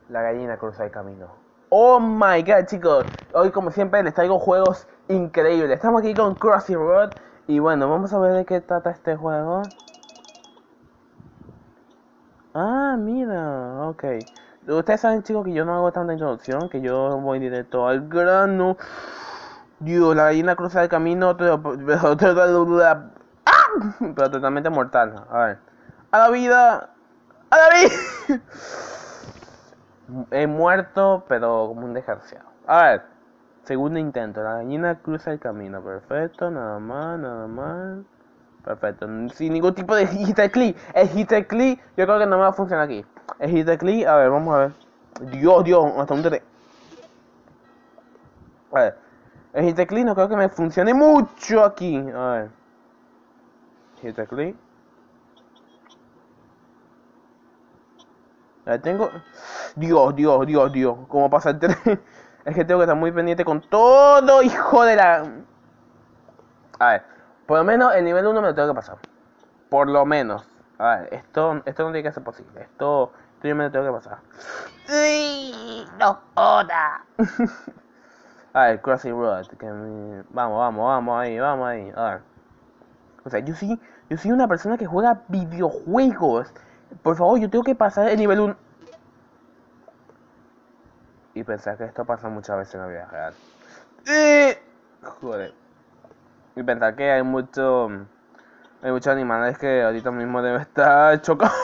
La gallina cruza el camino. Oh my god, chicos. Hoy, como siempre, les traigo juegos increíbles. Estamos aquí con Crossy Road. Y bueno, vamos a ver de qué trata este juego. Ah, mira, ok. Ustedes saben, chicos, que yo no hago tanta introducción, que yo voy directo al grano. Dios, la gallina cruza el camino, pero totalmente mortal. A ver. A la vida. A la vida. He muerto, pero como un desgraciado. A ver. Segundo intento. La gallina cruza el camino. Perfecto. Nada más, nada más. Perfecto. Sin ningún tipo de hit click. El hit click yo creo que no me va a funcionar aquí. El hit click, a ver, vamos a ver. Dios, hasta un TT. A ver. El hit click no creo que me funcione mucho aquí. A ver. Hit click. Ya tengo. Dios. ¿Cómo pasa el tren? Es que tengo que estar muy pendiente con todo, hijo de la. A ver. Por lo menos el nivel 1 me lo tengo que pasar. Por lo menos. A ver, esto no tiene que ser posible. Esto yo me lo tengo que pasar. ¡Sí! ¡No joda! A ver, Crossy Road. Vamos ahí. A ver. O sea, yo soy una persona que juega videojuegos. Por favor, yo tengo que pasar el nivel 1. Y pensar que esto pasa muchas veces en la vida real. Joder. Y pensar que hay muchos animales que ahorita mismo deben estar chocados.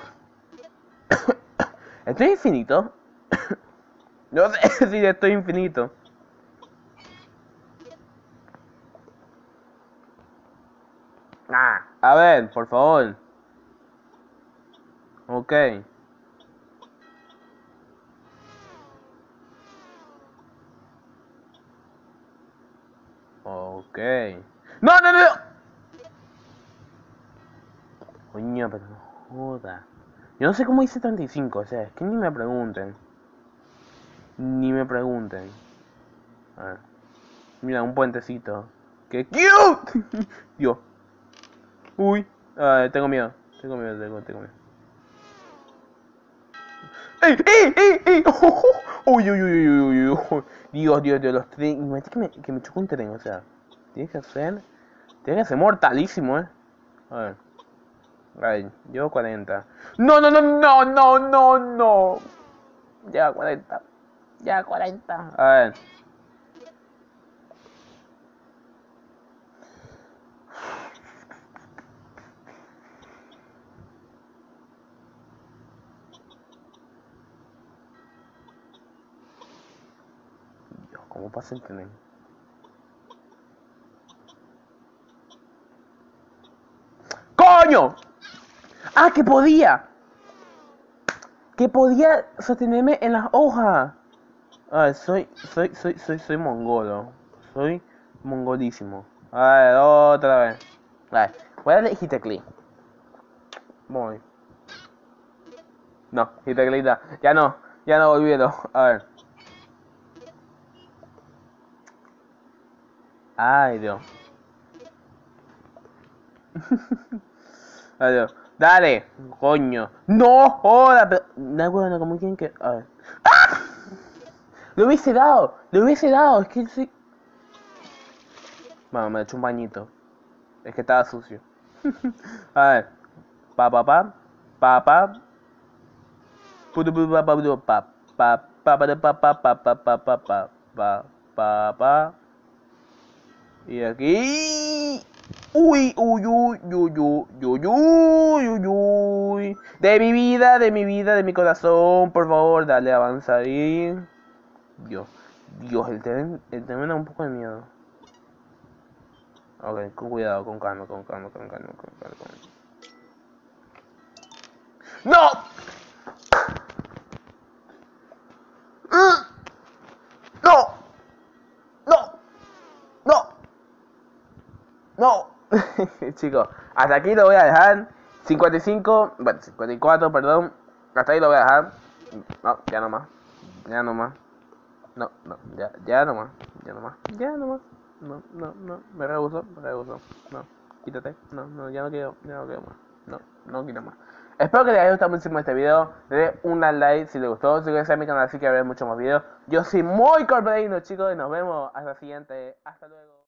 ¿Esto es infinito? No sé si esto es infinito. A ver, por favor. Ok. Ok. No. Coño, pero no joda. Yo no sé cómo hice 35, o sea, es que ni me pregunten. Ni me pregunten. A ver. Mira, un puentecito. ¡Qué cute! Yo. Uy. Tengo miedo. Tengo miedo. ¡Ey! Uy. Dios, los trenes. Imagínate que me chocó un tren, o sea. Tiene que ser. Tiene que ser mortalísimo, A ver. Ay, llevo 40. No. Ya 40. Ya 40. A ver. Dios, ¿cómo pasa el tren? ¡Coño! ¡Ah, que podía! Que podía sostenerme en las hojas. A ver, soy mongolo. Soy mongolísimo. A ver, otra vez. A ver, voy a darle hiteclick. Voy. No, hiteclick da. Ya no, olvídalo. A ver. Ay, Dios. Ay, Dios. Dale, coño. No, joda, pero. No, bueno, como quien que. A ver. ¡Ah! Lo hubiese dado. Es que sí. Bueno, me he hecho un bañito. Es que estaba sucio. A ver. Pa pa pa. Pa pa. Putu putu pa pa putu pa. Pa pa pa pa pa pa pa pa pa pa pa pa pa. Y aquí. Uy. De mi corazón, por favor, dale avanzar ahí. Dios, el tren me da un poco de miedo. Ok, con cuidado, con calma. ¡No! ¡No! ¡No! ¡No! ¡No! Chicos, hasta aquí lo voy a dejar. 55, bueno, 54, perdón. Hasta ahí lo voy a dejar. No, ya no más. Ya no más. Ya no más. No. Me rehuso. No, quítate. No, ya no quiero más. No quiero más. Espero que les haya gustado muchísimo este video. Le den un like si les gustó. Suscríbanse a mi canal así que veré muchos más videos. Yo soy muy corporino, chicos, y nos vemos hasta la siguiente. Hasta luego.